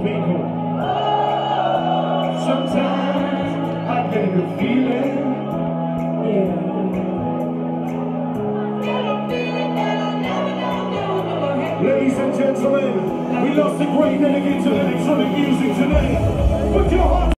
people. Sometimes I get a good feeling. Ladies and gentlemen, we lost a great delegate to electronic music today. Put your hearts